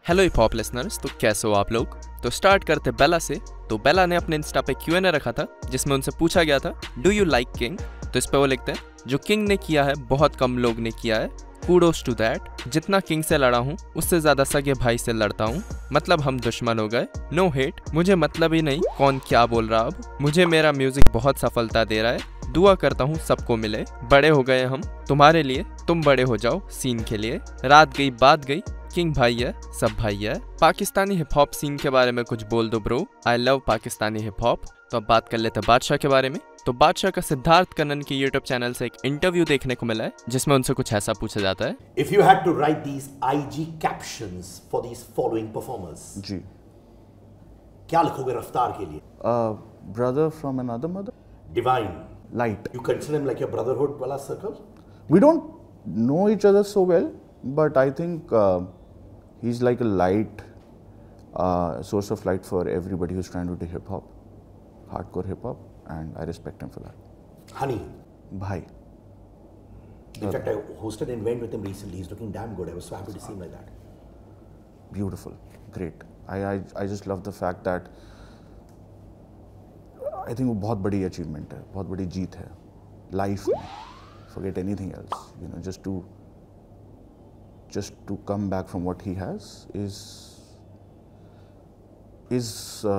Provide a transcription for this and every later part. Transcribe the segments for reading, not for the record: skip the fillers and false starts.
Hello hip hop listeners, तो कैसे हो आप लोग। तो स्टार्ट करते बेला से। तो बेला ने अपने इंस्टा पे Q&A रखा था जिसमें उनसे पूछा गया था डू यू लाइक किंग। तो इस पे वो लिखते हैं जो किंग ने किया है बहुत कम लोग ने किया है, कूडोस टू दैट। जितना किंग से लड़ा हूँ उससे ज्यादा सगे भाई से लड़ता हूँ, मतलब हम दुश्मन हो गए। नो हेट, मुझे मतलब ही नहीं कौन क्या बोल रहा। अब मुझे मेरा म्यूजिक बहुत सफलता दे रहा है, दुआ करता हूँ सबको मिले। बड़े हो गए हम तुम्हारे लिए, तुम बड़े हो जाओ सीन के लिए। रात गई बात गई, किंग भाई है सब भाई है। पाकिस्तानी हिप हॉप सीन के बारे में कुछ बोल दो bro, I love Pakistani hip hop. तो अब बात कर लेते हैं बादशाह के बारे में। तो बादशाह का सिद्धार्थ कन्नन के यूट्यूब चैनल से एक इंटरव्यू देखने को मिला है जिसमें उनसे कुछ ऐसा पूछा जाता है, If you had to write these IG captions for these following performers, जी क्या लिखोगे रफ्तार के लिए? brother from another mother, Divine, light. you consider him like your brotherhood wala circle? We don't know each other so well, but I think he's like a light source of light for everybody who's trying to do hip hop, hardcore hip hop, and I respect him for that. Honey, Bhai, in fact I hosted an event with him recently. He's looking damn good. I was so happy to see him like that. beautiful, great. I just love the fact that I think वो बहुत बड़ी achievement है, बहुत बड़ी जीत है life में. Forget anything else, you know, just to come back from what he has is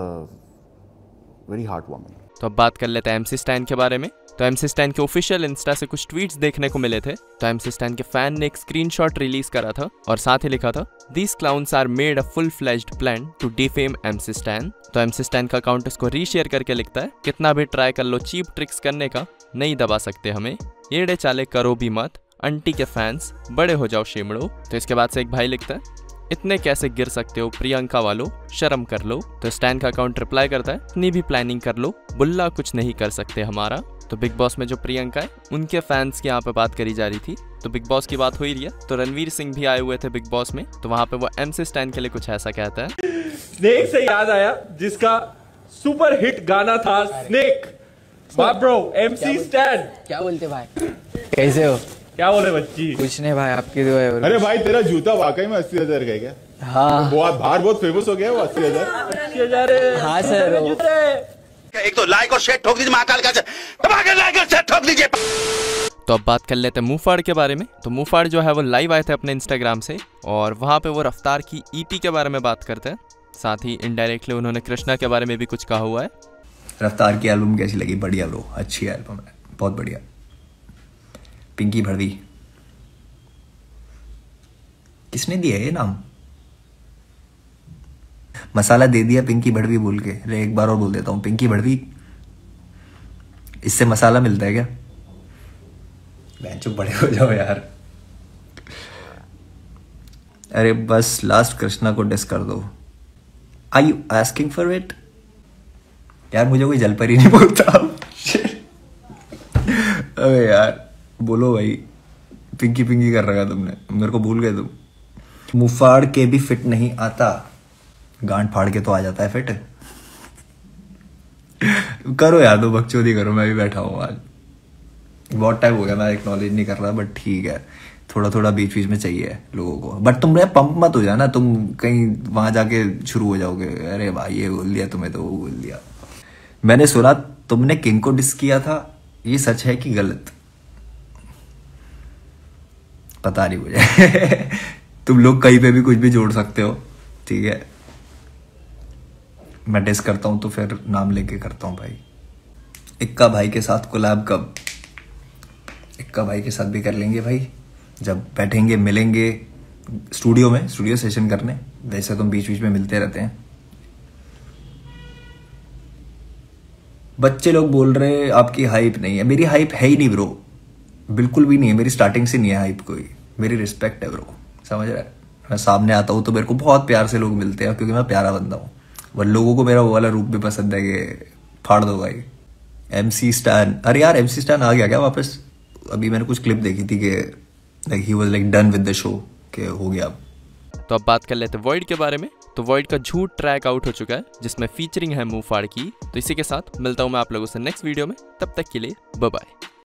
very heartwarming. तो अब बात कर लेते हैं MC स्टैन के बारे में। तो MC स्टैन के ऑफिशियल इंस्टा से कुछ ट्वीट्स देखने को मिले थे। तो MC स्टैन के फैन ने एक स्क्रीनशॉट रिलीज करा था और साथ ही लिखा था these clowns are made a full fledged plan to defame MC Stan. तो MC स्टैन का अकाउंट इसको रीशेयर करके लिखता है कितना भी ट्राई कर लो चीप ट्रिक्स करने का, नहीं दबा सकते हमें, येड़े चाले करो भी मत, आंटी के फैंस बड़े हो जाओ शिमड़ो। तो इसके बाद से एक भाई लिखता है इतने कैसे गिर सकते हो प्रियंका वालों, शर्म कर लो। तो स्टैन का अकाउंट रिप्लाई करता है इतनी भी प्लानिंग कर लो, बुल्ला कुछ नहीं कर सकते हमारा। तो बिग बॉस में जो प्रियंका है उनके फैंस की यहाँ पे बात करी जा रही थी। तो बिग बॉस की बात हो ही रही है, तो रणवीर सिंह भी आए हुए थे बिग बॉस में। तो वहाँ पे वो MC स्टैन के लिए कुछ ऐसा कहता है, स्नेक से याद आया जिसका सुपर हिट गाना था स्नेक। ब्रो MC स्टैन क्या बोलते भाई, कैसे हो? क्या बोले बच्ची? कुछ नहीं भाई, आपकी दुआ है। अरे भाई तेरा जूता वाकई में 80,000 का है क्या? हाँ बाहर बहुत फेमस हो गया है वो 80,000। हाँ सर, एक तो लाइक और शेयर ठोक दीजिए, महाकाल का धमाके लाइक और शेयर ठोक दीजिए। तो अब बात कर लेते हैं मुफाड़ के बारे में। तो मुफाड़ जो है वो लाइव आए थे अपने इंस्टाग्राम से और वहाँ पे वो रफ्तार की EP के बारे में बात करते हैं। साथ ही इनडायरेक्टली उन्होंने कृष्णा के बारे में भी कुछ कहा हुआ है। रफ्तार की एल्बम कैसी लगी? बढ़िया ब्रो, अच्छी एल्बम है, बहुत बढ़िया। पिंकी भड़वी किसने दिया ये नाम? मसाला दे दिया पिंकी भड़वी बोल के। अरे एक बार और बोल देता हूँ, पिंकी भड़वी, इससे मसाला मिलता है क्या? चुप बड़े हो जाओ यार। अरे बस लास्ट कृष्णा को डिस कर दो। Are you asking for it? यार मुझे कोई जलपरी नहीं बोलता। अबे यार बोलो भाई, पिंकी पिंकी कर रखा तुमने, मेरे को भूल गए तुम। मुफाड़ के भी फिट नहीं आता, गांड फाड़ के तो आ जाता है फिट। करो यार, दो बकचोदी करो, मैं भी बैठा हूँ आज। बहुत टाइम हो गया मैं एक्नॉलेज नहीं कर रहा, बट ठीक है, थोड़ा थोड़ा बीच बीच में चाहिए लोगों को। बट तुम पंप मत हो जाना, तुम कहीं वहां जाके शुरू हो जाओगे, अरे भाई ये बोल दिया तुम्हें तो वो बोल दिया। मैंने सुना तुमने किंग को डिस किया था, ये सच है कि गलत? पता नहीं मुझे। तुम लोग कहीं पे भी कुछ भी जोड़ सकते हो, ठीक है। मैं डिस करता हूं तो फिर नाम लेके करता हूं भाई। इक्का भाई के साथ कोलैब कब? इक्का भाई के साथ भी कर लेंगे भाई, जब बैठेंगे मिलेंगे स्टूडियो में, स्टूडियो सेशन करने। वैसे तो बीच बीच में मिलते रहते हैं। बच्चे लोग बोल रहे आपकी हाइप नहीं है। मेरी हाइप है ही नहीं ब्रो, बिल्कुल भी नहीं है। मेरी स्टार्टिंग से नहीं है हाइप कोई। मेरी रिस्पेक्ट है ब्रो, समझ रहा है। मैं सामने आता हूँ तो मेरे को बहुत प्यार से लोग मिलते हैं क्योंकि मैं प्यारा बंदा हूँ। वह लोगों को मेरा वो वाला रूप भी पसंद है कि फाड़ दो भाई। MC स्टैन, अरे यार MC स्टैन आ गया क्या वापस? अभी मैंने कुछ क्लिप देखी थी कि like he was like done with the show, कि हो गया अब। तो अब बात कर लेते हैं वॉइड के बारे में। तो वॉइड का झूठ ट्रैक आउट हो चुका है जिसमें फीचरिंग है मुफाड़ की। तो इसी के साथ मिलता हूँ मैं आप लोगों से नेक्स्ट वीडियो में, तब तक के लिए बाय बाय।